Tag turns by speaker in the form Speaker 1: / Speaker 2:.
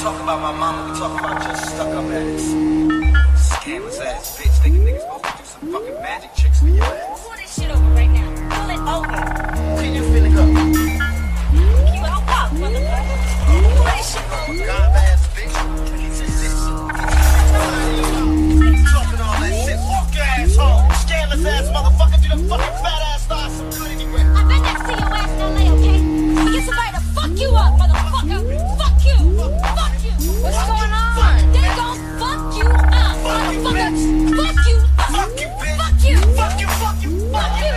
Speaker 1: talk about my mama, we talk about just stuck up ass. Scandalous ass bitch, thinking niggas supposed to do some fucking magic tricks for your ass.
Speaker 2: Pull this shit over right now. Pull it over.
Speaker 1: Can you feel it go?
Speaker 2: You out walk, motherfucker. Pull this shit over.
Speaker 1: God ass bitch. Get your shit. Talking all that shit. Walk your ass home. Scandalous ass motherfucker. You done fucking fat ass thought some good anyway.
Speaker 2: I've been next to your ass in LA, okay? You get somebody to fuck you up, motherfucker. Fuck you. Fuck you. What's going on? They gon' fuck you up, motherfucker. Fuck you up.
Speaker 1: Fuck you, bitch.
Speaker 2: Fuck you.
Speaker 1: Fuck you, fuck you, fuck you.